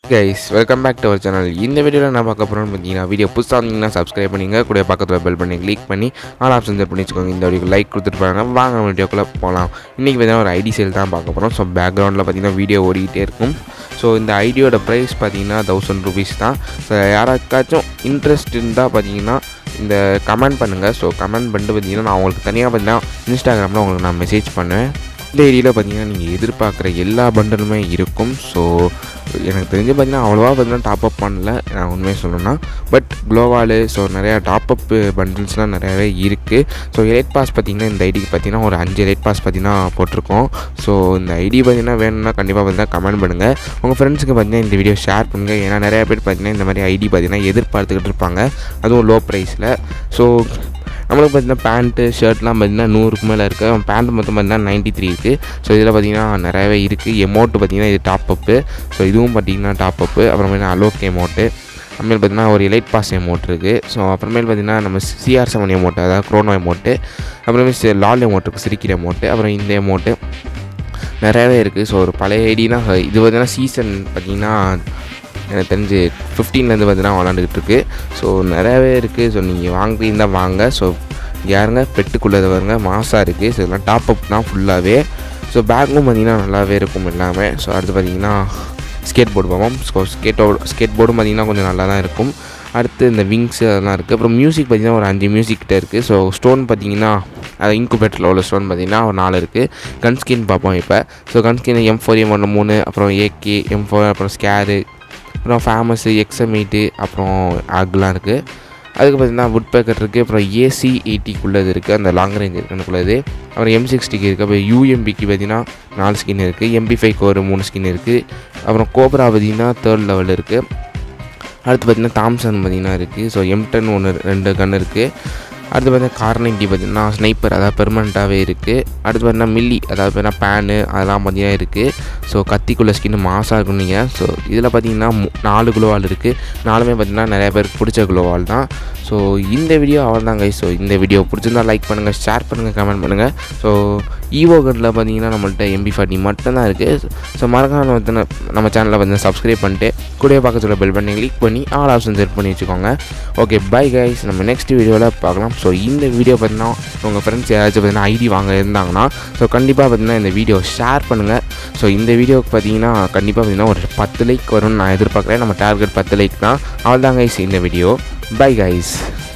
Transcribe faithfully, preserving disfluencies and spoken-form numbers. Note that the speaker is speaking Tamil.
guys, welcome back to our channel. இந்த வீடியோல நான் பார்க்க போறேன்னு பார்த்தீங்கன்னா வீடியோ புதுசா இருந்தீங்கன்னா subscribe பண்ணுங்க, கூட பக்கத்துல பெல் பண்ணி கிளிக் பண்ணி ஆல் ஆப்ஷன் செட் பண்ணி வச்சுக்கோங்க. இந்த வீடியோக்கு லைக் கொடுத்துட்டு பாருங்க. வாங்க நம்ம வீடியோக்குள்ள போலாம். இன்னைக்கு பார்த்தீங்கன்னா ஒரு ஐடி சேல் தான் பார்க்க போறோம். ஸோ பேக்ரவுண்டில் பார்த்தீங்கன்னா வீடியோ ஓடிக்கிட்டே இருக்கும். ஸோ இந்த ஐடியோட ப்ரைஸ் பார்த்தீங்கன்னா தௌசண்ட் ருபீஸ் தான். ஸோ யாராச்சும் இன்ட்ரெஸ்ட் இருந்தால் பார்த்தீங்கன்னா இந்த கமெண்ட் பண்ணுங்கள். ஸோ கமெண்ட் பண்ணிட்டு பார்த்தீங்கன்னா நான் உங்களுக்கு தனியாக பார்த்தீங்கன்னா இன்ஸ்டாகிராமில் உங்களுக்கு நான் மெசேஜ் பண்ணுவேன். இந்த ஐடியில் பார்த்தீங்கன்னா நீங்கள் எதிர்பார்க்குற எல்லா பண்டலுமே இருக்கும். ஸோ எனக்கு தெரிஞ்சு பார்த்தீங்கன்னா அவ்வளோவா பார்த்தீங்கன்னா டாப்அப் பண்ணல, நான் உண்மையாக சொல்லணும்னா. பட் க்ளோவாலு ஸோ நிறையா டாப்அப் பண்டில்ஸ்லாம் நிறையாவே இருக்குது. ஸோ எலைட் பாஸ் பார்த்திங்கன்னா இந்த ஐடிக்கு பார்த்திங்கன்னா ஒரு அஞ்சு எலைட் பாஸ் பார்த்திங்கன்னா போட்டிருக்கோம். ஸோ இந்த ஐடி பார்த்திங்கன்னா வேணும்னா கண்டிப்பாக பார்த்தீங்கன்னா கமெண்ட் பண்ணுங்கள். உங்கள் ஃப்ரெண்ட்ஸுக்கு பார்த்திங்கன்னா இந்த வீடியோ ஷேர் பண்ணுங்கள். ஏன்னா நிறையா பேர் பார்த்திங்கன்னா இந்த மாதிரி ஐடி பார்த்திங்கன்னா எதிர்பார்த்துக்கிட்டு இருப்பாங்க, அதுவும் லோ ப்ரைஸில். ஸோ நம்மளுக்கு பார்த்திங்கன்னா பேண்ட்டு ஷர்ட்லாம் பார்த்திங்கன்னா நூறுக்கு மேலே இருக்குது. பேண்ட் மொத்தம் பார்த்திங்கன்னா நைன்ட்டி த்ரீ இருக்குது. ஸோ இதில் பார்த்திங்கன்னா நிறையவே இருக்குது. எமௌண்ட்டு பார்த்திங்கன்னா இது டாப்அப்பு. ஸோ இதுவும் பார்த்திங்கன்னா டாப்அப்பு. அப்புறமேல் அலோக் எமௌண்ட்டு, அப்புறமேல் பார்த்திங்கன்னா ஒரு எலைட் பாஸ் எமௌண்ட் இருக்குது. ஸோ அப்புறமேல் பார்த்திங்கன்னா நம்ம சிஆர் செவன் எமௌண்ட்டு, அதாவது க்ரோனோ எமௌண்ட்டு, அப்புறமேல் லால் எமௌண்ட் இருக்குது, சிரிக்கிற எமௌண்ட்டு, அப்புறம் இந்த எமௌண்ட்டு நிறையாவே இருக்குது. ஸோ ஒரு பழைய ஐடி தான் இது. பார்த்திங்கன்னா சீசன் பார்த்திங்கன்னா எனக்கு தெரிஞ்சு ஃபிஃப்டீன்லேருந்து பார்த்தீங்கன்னா விளாண்டுக்கிட்டு இருக்குது. ஸோ நிறையாவே இருக்குது. ஸோ நீங்கள் வாங்குறீங்க தான் வாங்க. ஸோ யாருங்க பெட்டுக்குள்ளது வருங்க, மாசாக இருக்குது. ஸோ இதெல்லாம் டாப்அப் தான் ஃபுல்லாகவே. ஸோ பேக்கும் பார்த்திங்கன்னா நல்லாவே இருக்கும் எல்லாமே. ஸோ அடுத்து பார்த்திங்கன்னா ஸ்கேட் போர்டு பார்ப்போம். ஸோ ஸ்கேட்டோட ஸ்கேட் போர்டும் பார்த்திங்கன்னா கொஞ்சம் நல்லா தான் இருக்கும். அடுத்து இந்த விங்ஸு அதெல்லாம் இருக்குது. அப்புறம் மியூசிக் பார்த்திங்கன்னா ஒரு அஞ்சு மியூசிக் கிட்டே இருக்குது. ஸோ ஸ்டோன் பார்த்திங்கன்னா அது இன்குபேட்டரில் உள்ள ஸ்டோன் பார்த்திங்கன்னா ஒரு நாலு இருக்குது. கன் ஸ்கின் பார்ப்போம் இப்போ. So gun skin M four M ஒன்று மூணு, அப்புறம் ஏகே எம் ஃபோர், அப்புறம் ஸ்கேரு, அப்புறம் ஃபேமஸு எக்ஸமீட்டு, அப்புறம் ஆக்லாம் இருக்குது. அதுக்கு பார்த்திங்கன்னா வுட் பேக்கர் இருக்குது. அப்புறம் ஏசி எயிட்டிக்குள்ளது இருக்குது, அந்த லாங் ரேஞ்ச் இருக்குன்னுக்குள்ளது. அப்புறம் எம் சிக்ஸ்டிக்கு இருக்குது. அப்புறம் யூஎம்பிக்கு பார்த்திங்கன்னா நாலு ஸ்கின் இருக்குது. எம்பி ஃபைவ்க்கு ஒரு மூணு ஸ்கின் இருக்குது. அப்புறம் கோப்ரா பார்த்திங்கன்னா தேர்ட் லெவல் இருக்குது. அடுத்து பார்த்திங்கன்னா தாம்சன் பார்த்திங்கன்னா இருக்குது. ஸோ எம் டென் ஒன்று ரெண்டு கன் இருக்குது. அடுத்து பார்த்தீங்கன்னா கார் நைன்ட்டி பார்த்திங்கன்னா ஸ்னைப்பர், அதாவது பெர்மனண்ட்டாகவே இருக்குது. அடுத்து பார்த்தீங்கன்னா மில்லி, அதாவது பார்த்தீங்கன்னா பேனு அதெல்லாம் பார்த்திங்கன்னா இருக்குது. ஸோ கத்திக்குள்ளே ஸ்கின்னு மாசாக இருக்கும் நீங்கள். ஸோ இதில் பார்த்திங்கன்னா நாலு குளோவால் இருக்குது. நாலுமே பார்த்திங்கன்னா நிறையா பேருக்கு பிடிச்ச குளோவால் தான். ஸோ இந்த வீடியோ அவள் தாங்க. ஸோ இந்த வீடியோ பிடிச்சிருந்தா லைக் பண்ணுங்கள், ஷேர் பண்ணுங்கள், கமெண்ட் பண்ணுங்கள். ஸோ ஈவோ கட்டில் பார்த்திங்கன்னா நம்மள்ட்ட எம்பி ஃபார்ட்டி மட்டும்தான் இருக்குது. ஸோ மறக்காம நம்ம நம்ம சேனலில் பார்த்தீங்கன்னா சப்ஸ்கிரைப் பண்ணிட்டு கூட பக்கத்தில் பெல் பண்ணி கிளிக் பண்ணி ஆல் ஆப்ஷன் செட் பண்ணி வச்சுக்கோங்க. ஓகே பை கைஸ், நம்ம நெக்ஸ்ட் வீடியோவில் பார்க்கலாம். ஸோ இந்த வீடியோ பார்த்தீங்கன்னா உங்கள் ஃப்ரெண்ட்ஸ் யாராச்சும் பார்த்தீங்கன்னா ஐடி வாங்க இருந்தாங்கன்னா ஸோ கண்டிப்பாக பார்த்தீங்கன்னா இந்த வீடியோ ஷேர் பண்ணுங்கள். ஸோ இந்த வீடியோவுக்கு பார்த்தீங்கன்னா கண்டிப்பாக பார்த்தீங்கன்னா ஒரு பத்து லைக் வரும்னு நான் எதிர்பார்க்குறேன். நம்ம டார்கெட் பத்து லைக் தான். அவள் தான் கைஸ் இந்த வீடியோ. Bye guys.